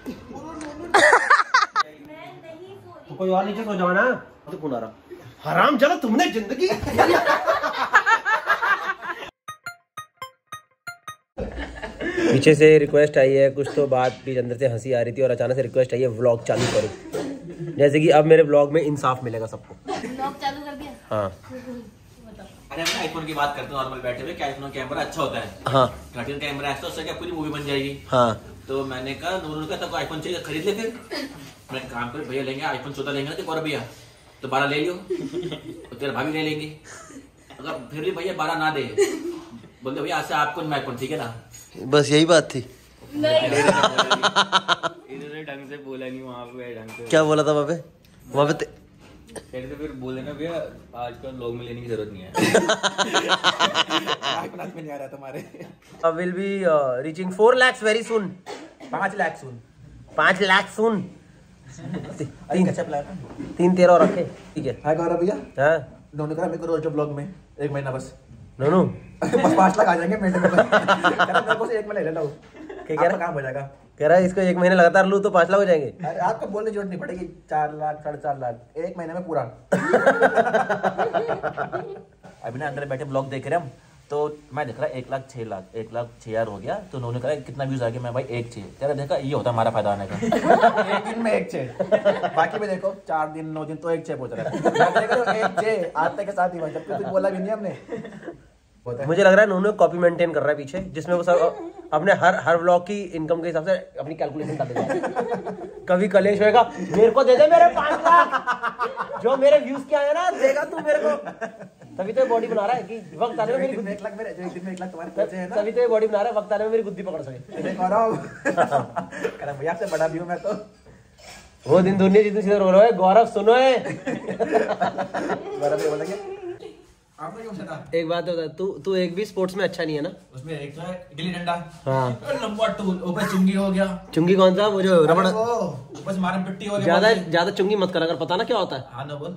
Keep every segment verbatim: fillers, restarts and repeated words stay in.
तो कोई और नीचे सो जाओ ना। तो कौन आ रहा? हराम चलो तुमने जिंदगी। पीछे से रिक्वेस्ट आई है कुछ, तो बात भी अंदर से हंसी आ रही थी और अचानक से रिक्वेस्ट आई है व्लॉग चालू करो। जैसे कि अब मेरे व्लॉग में इंसाफ मिलेगा सबको। व्लॉग चालू कर दिया? हाँ। अरे हम आईफोन की बात करते हैं नॉर्मल बैठे हुए, क्या आईफोन कैमरा अच्छा होता है। हाँ। थर्टीन कैमरा है तो उससे क्या पूरी मूवी बन जाएगी। हाँ। तो मैंने कहा नूर का तो आईफोन चाहिए खरीद ले। फिर मैं काम पर भैया लेंगे आईफोन चौदह लेंगे ना तो और भैया तो बारह ले लियो तो तेरे भाभी ले लेंगे। अगर फिर भी भैया बारह ना दे बोलते भैया आज से आपको आईफोन, ठीक है ना। बस यही बात थी। इन्होंने ढंग से बोला नहीं वहाँ पे ढंग से। क्या बोला था वहाँ पे? वहाँ पे कहते फिर बोले ना भैया आजकल लोग में लेने की जरूरत नहीं है। आईफोन में नहीं आ रहा तुम्हारे। Will be reaching four lakhs very soon. पाँच लाख सुन पाँच लाख सुन। तीन अच्छा प्लान है। तीन तेरह और रखे, ठीक है। हाय गौरव भैया, हाँ दोनों का मेरे को रोज ब्लॉग में एक महीना बस नोनू बस पाँच लाख आ जाएंगे महीने में। मेरे को से एक महीना ले लेना क्या काम हो जाएगा। कह रहा है इसको एक महीने लगातार लूँ तो पाँच लाख हो जाएंगे। अरे आपको बोलने की जरूरत नहीं पड़ेगी, चार लाख साढ़े चार लाख एक महीने में पूरा। अभी ना अंदर बैठे ब्लॉग देख रहे हम तो मैं देख रहा एक लाख छह लाख एक लाख छह हजार हो गया। तो उन्होंने कहा कितना व्यूज आ गया, मैं भाई एक छह तेरा देखा ये होता हमारा फायदा आने का। एक दिन में एक छह, बाकी में देखो चार दिन नौ दिन तो एक छह पहुंच रहा है। एक छह आते के साथ ही जब कुछ बोला भी नहीं हमने। मुझे लग रहा है नोनू कॉपी मेंटेन कर रहा है पीछे, जिसमें वो सब अपने हर हर व्लॉग की इनकम के हिसाब से अपनी कैलकुलेशन कर देगा। कभी कलेश होएगा मेरे को दे दे मेरे पांच लाख जो मेरे व्यूज के आए ना देगा तू मेरे को। तभी तो बॉडी बना रहा है कि वक्त आने में मेरी गुद्दी, एक लाख मेरे एक दिन में एक लाख तुम्हारे पैसे हैं ना। तभी तो बॉडी बना रहा है वक्त आने में मेरी गुद्दी पकड़ सके। भैया से बड़ा भी हूं मैं तो। वो दिन दुनिया जितनी सीधे रो रहा है गौरव सुनो है। गौरव ये बोलेंगे आपने क्यों सुना? एक बात बता, तू तू एक भी स्पोर्ट्स में अच्छा नहीं है ना। उसमें एक तो है गिल्ली डंडा, हाँ नंबर टू ऊपर चुंगी हो गया। चुंगी कौन सा? वो जो रबड़ ऊपर मारम पिट्टी हो गया। ज्यादा ज्यादा चुंगी मत कर, अगर पता ना क्या होता है। हाँ ना बोल।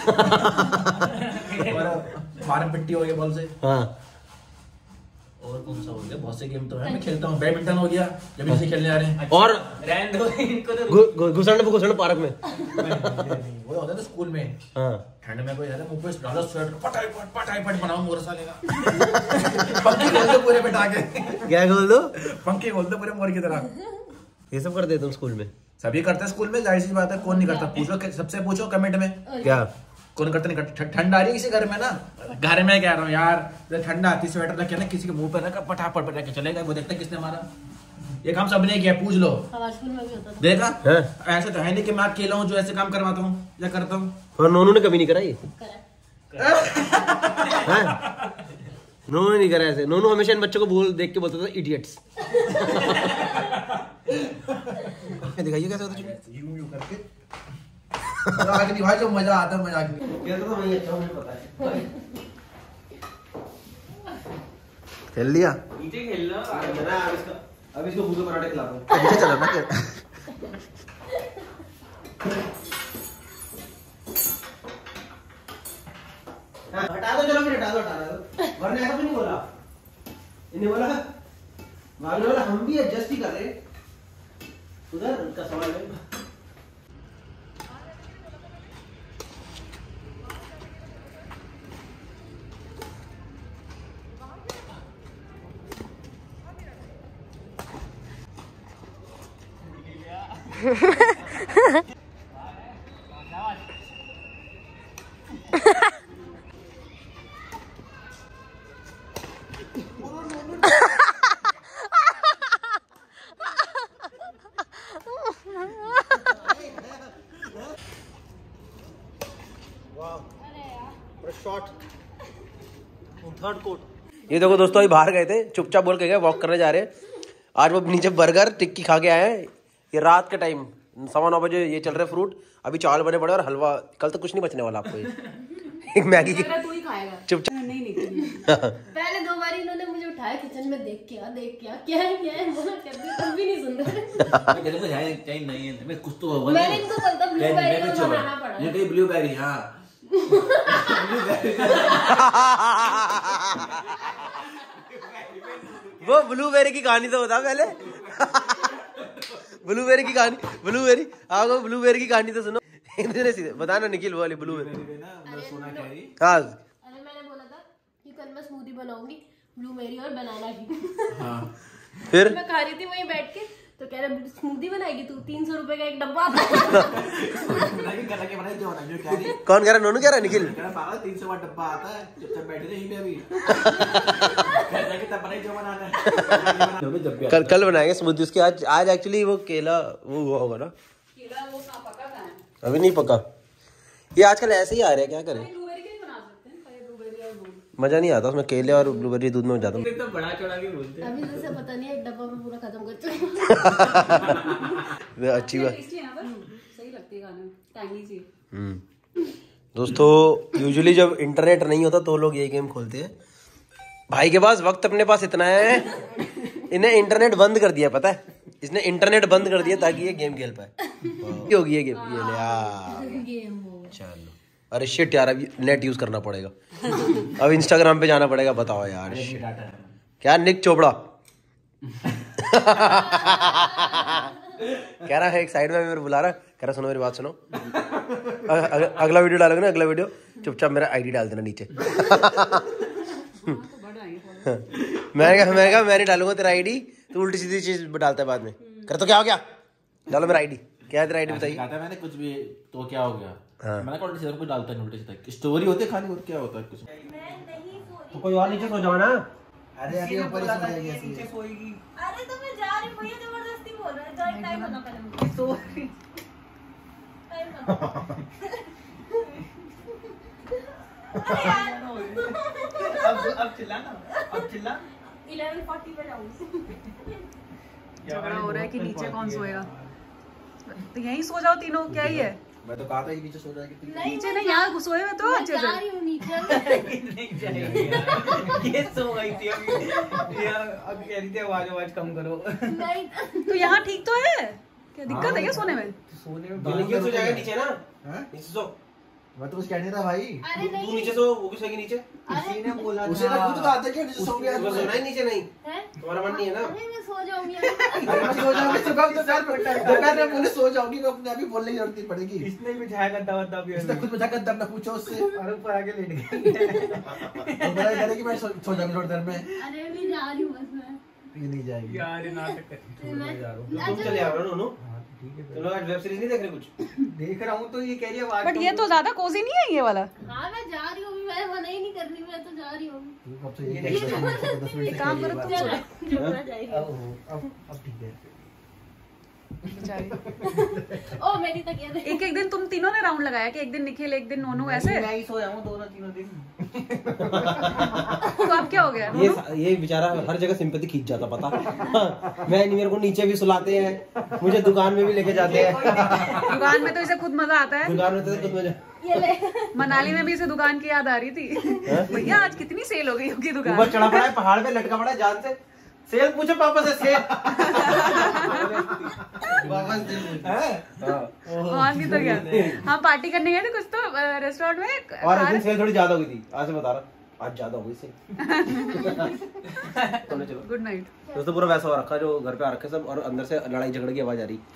मारम पिट्टी हो गया बॉल से। हाँ और कौन सा हो गया, बहुत से गेम तो है मैं खेलता हूँ। बैडमिंटन हो गया जब इसे खेलने आ रहे हैं। और रहने दो इनको तो घुसण घुसण पार्क में वो होता था स्कूल में। हाँ ठंड में कोई मुंह पे डाला स्वेटर पटाई पट पटाई पट बनाओ मोर साले का। पंखी खोल दो पूरे बिठा के। क्या खोल दो? पंखी खोल दो पूरे मोर की तरह। ये सब करते तुम स्कूल में? सभी करते हैं स्कूल में, जाहिर सी बात है। कौन नहीं करता? पूछो, सबसे पूछो कमेंट में क्या कौन करते नहीं करते। ठंड आ रही है किसी घर में ना, घर में कह रहा हूँ यार, जब ठंड आती स्वेटर रखे ना किसी के मुंह पे रखा पटापट पटा के चलेगा, वो देखता किसने मारा। एक हम सबने किया, पूछ लो। देखा ऐसे तो है नहीं कि मैं अकेला हूँ जो ऐसे काम करवाता हूँ या करता हूँ। और नोनू ने कभी नहीं करा ये? नोनू ने नहीं करा ऐसे। नोनू हमेशा इन बच्चों को बोल देख के बोलता था इडियट्स। दिखाइए कैसे होता है यूं यूं करके। मजाक नहीं भाई, जो मजा आता है मजाक नहीं। ये तो मुझे अच्छा मुझे पता है। खेल लिया नीचे खेल लो। अब इसको अब इसको भूखे पराठे खिला दो। नीचे चलो ना। हटा दो, चलो फिर हटा दो हटा दो। वरना ऐसा तो नहीं बोला, इन्हें बोला वाले वाला हम भी एडजस्ट ही कर रहे हैं। उधर उनका सवाल है। Third quote. ये देखो दोस्तों, अभी बाहर गए थे, चुपचाप बोल के गए वॉक करने जा रहे हैं। आज वो नीचे बर्गर टिक्की खा के आए हैं। ये रात के टाइम सवा नौ बजे ये चल रहे फ्रूट, अभी चावल बने पड़े और हलवा। कल तक कुछ नहीं बचने वाला आपको। ये एक मैगी की चुपचाप नहीं नहीं पहले दो बार इन्होंने मुझे उठाया किचन में, देख के आ देख के आ क्या है क्या है बोला करते, तब भी नहीं सुन रहे। मेरे को जाए चाहिए नहीं है, मैं कुछ तो होगा। मैंने इनको बोलता ब्लूबेरी का बनाना पड़ा। ये कहीं ब्लूबेरी, हां वो ब्लूबेरी की कहानी तो बता पहले। ब्लूबेरी की कहानी, ब्लूबेरी आपको ब्लूबेरी की कहानी तो सुनो। सीधे बताना निखिल वाली ब्लूबेरी। हाँ अरे मैंने बोला था कि कल मैं स्मूदी बनाऊंगी ब्लूबेरी और बनाना की। हाँ फिर मैं खा रही थी वहीं बैठ के, तो कह रहे स्मूदी बनाएगी तू, तीन सौ रुपए का एक डब्बा। कौन कह रहा? नोनू कह रहा? निखिल तीन सौ का डब्बा आता है, चुपचाप बैठे थे यहीं पे अभी। कल कल बनाएंगे स्मूदी उसकी। आज आज एक्चुअली वो केला वो हुआ होगा ना, केला वो कहाँ पका कहाँ है? अभी नहीं पका। ये आजकल ऐसे ही आ रहे हैं, क्या करें? ब्लूबेरी के बना सकते हैं, पहले ब्लूबेरी और दूध। मजा नहीं आता उसमें, केले और ब्लूबेरी दूध में जाता हूँ। तो बड़ा चौड़ा भी बोलते हैं। अभी जैसे पता नहीं एक डब्बा में पूरा खत्म कर चुके। अच्छी बात। सही लगती है खाने में, टैंगी सी। हम्म दोस्तों यूजुअली जब इंटरनेट नहीं होता तो लोग ये गेम खोलते हैं। भाई के पास वक्त अपने पास इतना है, इन्हें इंटरनेट बंद कर दिया, पता है? इसने इंटरनेट बंद कर दिया ताकि ये गेम खेल पाए। क्या होगी ये गेम? ये ले यार, चलो। अरे शिट यार, अभी नेट यूज करना पड़ेगा। अब इंस्टाग्राम पे जाना पड़ेगा। बताओ यार, शिट। क्या निक चोपड़ा कह रहा है एक साइड में मेरे बुला रहा है, कह रहा सुनो मेरी बात सुनो, अग, अग, अगला वीडियो डालोगे ना, अगला वीडियो चुपचाप मेरा आईडी डाल देना नीचे। मैंने कहा मैंने कहा मैं नहीं डालूंगा तेरा आईडी, तू उल्टी सीधी चीज डालता है बाद में। कर तो क्या हो गया, डालो मेरा आईडी। क्या है तेरा आईडी बताइए? कहता है मैंने कुछ भी तो क्या हो गया। हाँ। मैंने कहा उल्टी सीधा कुछ डालता नहीं, उल्टी सीधा स्टोरी होती है खाली, और क्या होता है कुछ। तो कोई और नीचे सो जाओ ना। अरे अभी ऊपर ही सो जाएगी ऐसी। अरे तो मैं जा रही हूँ भैया, जबरदस्ती बोल रहा है। जाओ, टाइम होना पहले मुझे। सॉरी, टाइम होना। अरे यार, अब अब चिल्ला ना, अब चिल्ला। इलेवन फोर्टी पे जाऊंगी। झगड़ा हो रहा है कि नीचे कौन सोएगा, तो यहीं सो जाओ तीनों, क्या ही है। मैं तो कहा था नीचे सो जाएगी। नीचे नहीं, यहाँ सोए हुए तो अच्छे जा से। रही हूँ नीचे। नहीं जाएगी यार। ये सो गई थी अभी यार, अब कह रही थी आवाज आवाज कम करो। नहीं तो यहाँ ठीक तो है, क्या दिक्कत है क्या सोने में? सोने में नीचे सो जाएगा नीचे ना, हैं? नीचे सो। मैं तो कुछ कहने था भाई। अरे तू नहीं नीचे सो, वो भी सोएगी नीचे। किसी ने बोला उसे था। ना खुद कहा था कि नीचे सो गया। तुम्हें सोना ही नीचे नहीं, है? तुम्हारा मन नहीं है ना? अरे मैं सो जाऊंगी। अरे मैं सो जाऊंगी तो कब तो यार दोपहर में मुझे सो जाऊंगी, तो अपने आप ही बोलने की जरूरत नहीं पड़ेगी। इसने भी छाया गद्दा वद्दा भी इसने खुद बचा कर ना पूछो उससे। और ऊपर आके लेट गई। तो बोला करे कि मैं सो सो जाऊंगी थोड़ी देर में। अरे मैं जा रही हूँ बस मैं। ये नहीं जाएगी यार ये नाटक कर मैं तुम चले आओ ना नोनू। ठीक है, तुम लोग आज वेब सीरीज नहीं देख रहे कुछ? देख रहा हूँ तो ये कह रही है आवाज बट कम ये करो। तो ज्यादा कोजी नहीं है ये वाला। हाँ मैं जा रही हूँ, मैं मना ही नहीं कर रही, मैं तो जा रही हूँ। तू कब से ये कह रही है? दस मिनट एक काम करो तुम सो जाओ। चुप रह जाएगी। अब अब अब ठीक है। बेचारी। ओ मेरी तकिया दे। एक एक दिन तुम तीनों ने राउंड लगाया कि एक दिन निखिल एक दिन नोनू, ऐसे? मैं ही सोया हूँ दोनों तीनों दिन। तो अब क्या हो गया ये नोनू? ये बेचारा हर जगह सिंपैथी खींच जाता, पता। मैं नहीं, मेरे को नीचे भी सुलाते हैं, मुझे दुकान में भी लेके जाते हैं। दुकान में तो इसे खुद मजा आता है। दुकान में तो खुद में ये ले। मनाली में भी इसे दुकान की याद आ रही थी। भैया आज कितनी सेल हो गई होगी दुकान। ऊपर चढ़ा पड़ा है, पहाड़ पे लटका पड़ा है जान से। सेल पूछो पापा से, सेल। वापस दिल पूछो। हाँ। और नहीं तो क्या, हम पार्टी करने गए थे कुछ तो रेस्टोरेंट में। और इस दिन सेल थोड़ी ज्यादा हो गई थी, आज से बता रहा, आज ज्यादा हो गई सेल। चलो चलो। Good night. दोस्तों पूरा वैसा हो रखा जो घर पे आ रखे सब, और अंदर से लड़ाई झगड़े की आवाज आ रही।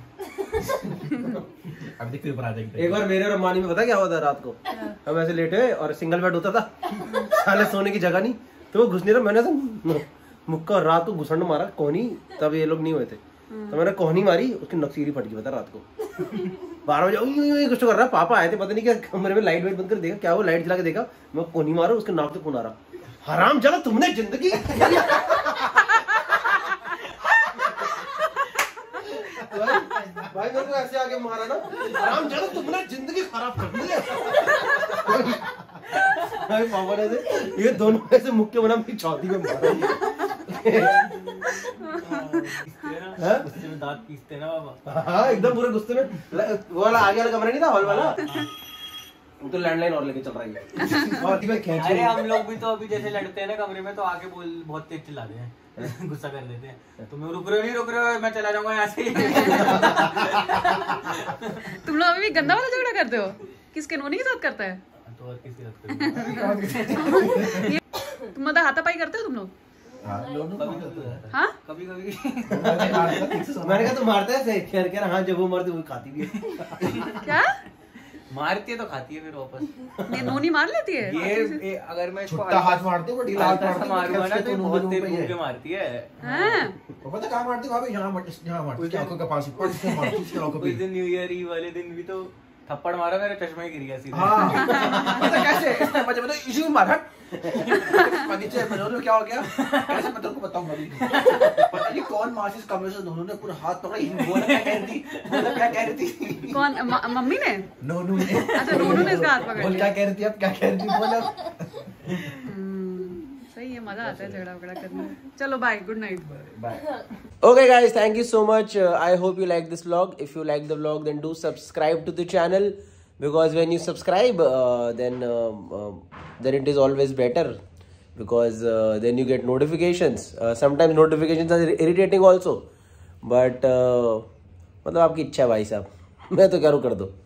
अब देखते ऊपर आ जाएंगे। एक बार मेरे और अम्मानी में पता क्या हुआ था, रात को हम ऐसे लेटे और सिंगल बेड होता था, साले सोने की जगह नहीं, तो वो घुस नहीं रहा। मैंने ऐसे मुक्का रात को घुसंड मारा कोहनी, तब ये लोग नहीं हुए थे, तो मैंने कोहनी मारी, उसकी नक्सीरी फट गई पता रात को। बारह बजे यूं यूं कुछ तो कर रहा, पापा आए थे, पता नहीं क्या कमरे में लाइट वाइट बंद कर, देखा क्या वो लाइट जला के देखा, मैं कोहनी मारा, उसके नाक से खून आ रहा। हराम चलो तुमने जिंदगी भाई, भाई मेरे को ऐसे आके मारा ना, हराम चलो तुमने जिंदगी खराब कर दी है। भाई पापा ने से ये दोनों ऐसे मुक्के बना मेरी छाती में मारा। हाँ? गुस्से में दांत पीसते ना बाबा। हाँ एकदम पूरे गुस्से में। वो वाला आगे वाला कमरा नहीं था, हॉल वाला, वो तो लैंडलाइन और लेके चल रही है। और मैं खींच अरे हम लोग भी तो अभी जैसे लड़ते हैं ना कमरे में, तो आके बोल बहुत तेज चिल्लाते हैं, गुस्सा कर देते हैं। तुम रुक रहे हो नहीं रुक रहे हो, मैं चला जाऊंगा यहाँ से। तुम लोग अभी भी गंदा वाला झगड़ा करते हो? किसके नोनी के साथ करता है? तो और किसी बात करूंगा। तुम मतलब हाथापाई करते हो तुम लोग? हाँ हाँ कभी कभी मैंने कहा तो मारता है सही कह कह रहा हाँ जब वो मरती वो खाती भी है। क्या मारती है तो खाती है फिर वापस। नहीं नोनी मार लेती है ये, ये अगर मैं इसको छुट्टा हाथ मारते हो, बड़ी लात हल्का सा मारती है, मारूंगा ना तो ये उसके बहुत दोनों तेज पे ही घूम है। के मारती है। हैं वो पता कहाँ मारती है भाभी? यहाँ मारती, यहाँ मारती, उसकी आंखों के पास ही, पर इससे मारती, इसकी आंखों पे उस ही। दिन न्यू ईयर ईव वाले दिन भी तो थप्पड़ मारा, मेरे चश्मा ही गिर गया सीधे। हाँ पता कैसे? इसने मुझे मतलब इशू में मारा। नीचे मैंने क्या हो गया? कैसे मैं तेरे को बताऊंगा अभी। पता नहीं कौन मासिस कमरे से दोनों ने पूरा हाथ पकड़ा, इन बोला क्या कह रही थी, बोला क्या कह रही थी। कौन म- मम्मी ने? नोनू ने। अच्छा नोनू ने इसका हाथ पकड़ बोल लिया। क्या कह रही थी, अब क्या कह रही थी बोला। हम्म, सही है, मजा आता है झगड़ा वगड़ा करने में। चलो bye, good night. Okay guys, thank you so much. Uh, I hope you like this vlog. If you like the vlog, then do subscribe to the channel, because when you subscribe, uh, then um, um, then it is always better, because uh, then you get notifications. Uh, sometimes notifications are irritating also, but uh, मतलब आपकी इच्छा है भाई साहब, मैं तो क्या कर दो।